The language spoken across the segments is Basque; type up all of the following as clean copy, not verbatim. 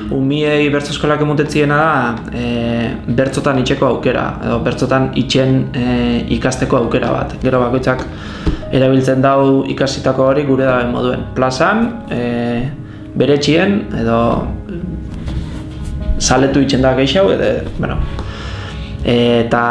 umiei bertso eskolak emutetziena da bertzotan itxeko aukera, edo bertzotan itxen ikasteko aukera bat. Gero bakoitzak erabiltzen dau ikasitako hori gure da moduen. Plazan, bere etxien, edo saletu itxen da gehiago, eta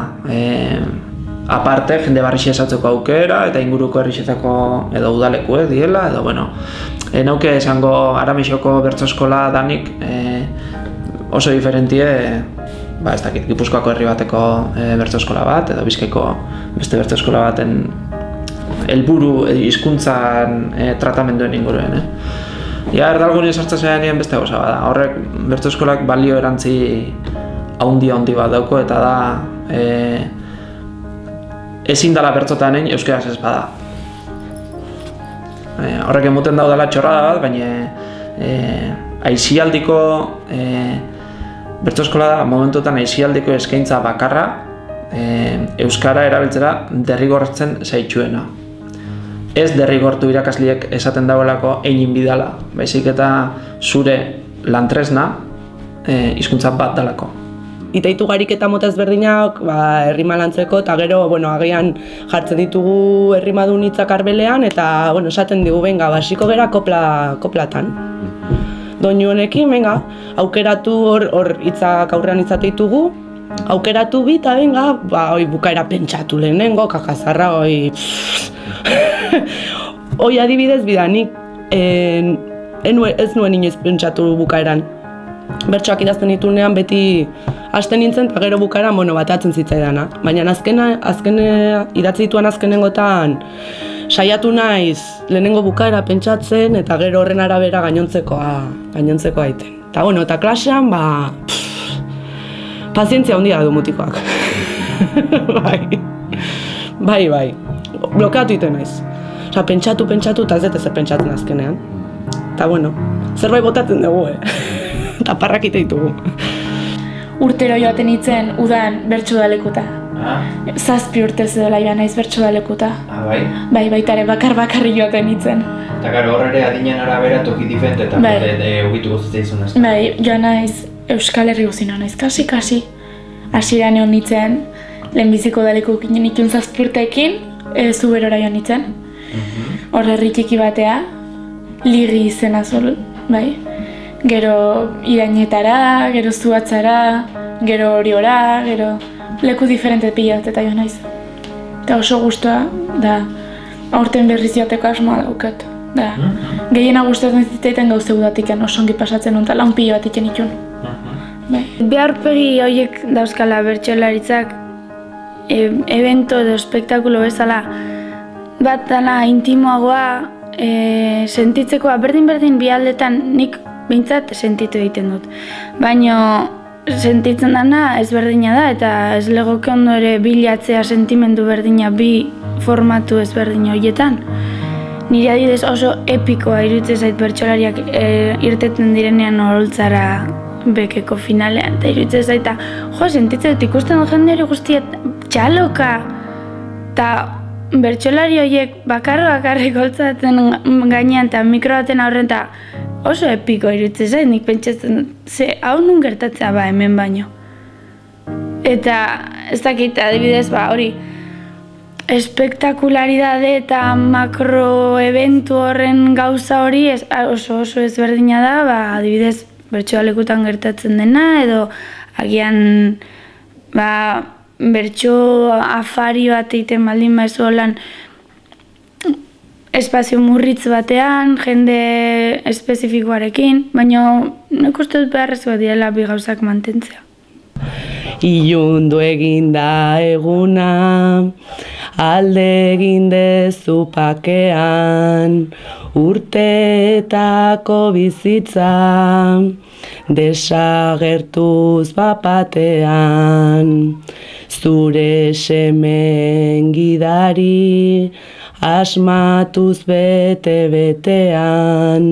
aparte jende barrixe esatzeko aukera eta inguruko herrixetako edo udalekuek diela, edo nauke esango Aramexoko bertso eskola danik oso diferentie, ez dakit, Gipuzkoako herri bateko bertso eskola bat, edo Bizkaiko beste bertso eskola baten helburu hizkuntzan tratamenduen inguruen. Erdalgune sartzen zarenean beste gauza bada. Horrek bertso eskolak balio erantzi handi bat dauko, eta da ezin dela bertzotan egin euskaraz ez bada. Horrek emuten daudela txorrada bat, baina aisialdiko bertso eskola da momentuetan aisialdiko eskaintza bakarra euskara erabiltzera derrigortzen zaitxuena. Ez derrigortu irakasleek esaten dagoelako egin bidala, baizik eta zure lantresna hizkuntza bat dalako. Itaitu garik eta mota ezberdinak errima lantzeko, eta gero agian jartzen ditugu errimadun hitzak arbelean, eta esaten digu, basiko gera koplatan. Doinu honekin, aukeratu hor hitzak aurrean itzate ditugu, aukeratu bi eta bukaera pentsatu lehenengo, kakazarra, hoi adibidez bidanik ez nuen inoiz pentsatu bukaeran. Bertsoak idazten ditunean beti hasten nintzen eta gero bukaeran batatzen zitzaidana. Baina idatzi dituan azkenengotan saiatu naiz lehenengo bukaera pentsatzen eta gero horren arabera gainontzekoa aiten. Eta klasean pazientzia handia du mutikoak. Bai. Blokeatu iten naiz. Pentsatu eta ez dut ezer pentsatzen azkenean. Eta zerbait botatzen dugu, eta parrak ite ditugu. Urtero joaten nintzen udan bertso dalekuta. 7 urtez dela joan naiz bertso dalekuta. Bai, baitare bakarri joaten nintzen. Eta gero horre adinen arabera toki diferente eta ugitu guztitzen izun. Bai, joan naiz Euskal Herri guzina naiz, kasi. Hasieran egon nintzen, lehenbiziko daleko ikun 7 urteekin, Zuberora joan nintzen. Horre herri txiki batea, Ligi izena zolun, bai. Gero Irainetara, gero Zuhatzara, gero Oriora, gero leku diferente pilat eta joan naiz. Eta oso guztua, da aurten berriz joateko asmoa daukat. Gehiena gustatzen zitzaiten gauze udatiken, oso ongi pasatzen nuen, eta laun pilo bat iken itun. Bi aurpegi horiek dauzkala bertsolaritzak evento edo espektakulo bezala bat dela intimoagoa, sentitzekoa berdin bi aldetan nik behintzat sentitu egiten dut. Baina sentitzen dana ezberdina da eta ez legoke ondo ere bilatzea sentimendu berdina bi formatu ezberdin horietan. Nire adibidez oso epikoa iruditzen zait bertsolariak irteten direnean oholtzara bekeko finalean, eta iruditzen zaita, sentitzen dut ikusten dut jende hori guztiet txaloka, eta bertsolari horiek bakarrik holtzatzen gainean eta mikro baten aurren, eta oso epiko iruditzen zait, nik pentsatzen, hau nun gertatzea hemen baino. Eta ez dakit, adibidez, hori, espektakularidade eta makroeventu horren gauza hori oso ezberdina da, adibidez, bertsolekutan gertatzen dena, edo agian bertso afari bat egiten baldin baizu holan espazio murritz batean, jende espezifikoarekin, baina nik uste dut beharrezkoa direla bi gauzak mantentzea. Ilundu eginda eguna, alde egin dezu pakean, urteetako bizitza, desagertuz bapatean, zure semen gidari, asmatuz bete-betean,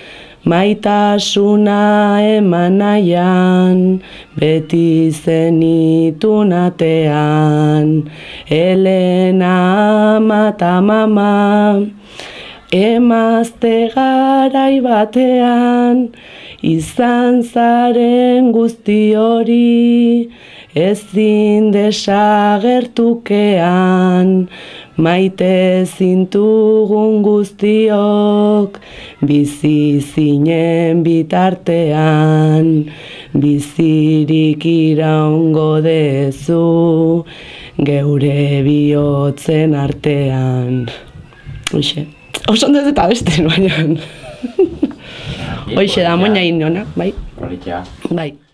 maitasuna eman nahian, beti zenitun atean, Elena ama eta mama, Emazte garai batean, izan zaren guzti hori, ezin desagertukean, maite zintugun guztiok, bizi zinen bitartean, bizirik iraungo dezu, geure bihotzen artean. Hoxe, oso ondo ez eta beste, baina. Hoxe da, moina inona, bai? Politia. Bai.